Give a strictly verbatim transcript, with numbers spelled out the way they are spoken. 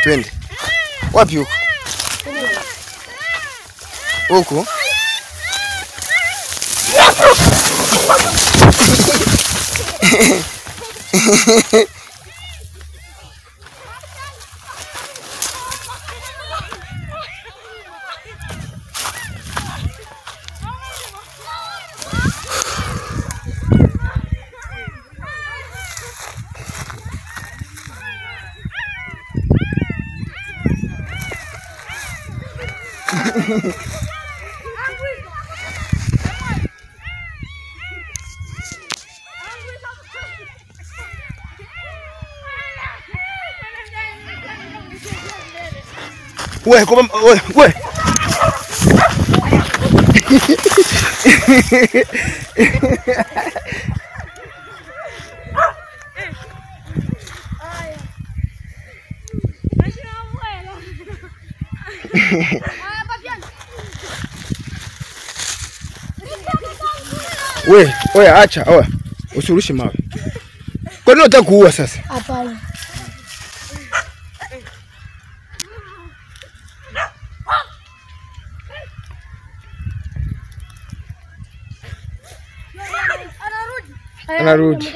Twende. Wapi huko? Huko? Ué, como... Ué, ué. Ué, ué, acha, ué. Usurushe mawe. Kwa nini unataka kuua sasa? Hapana. Anarudi.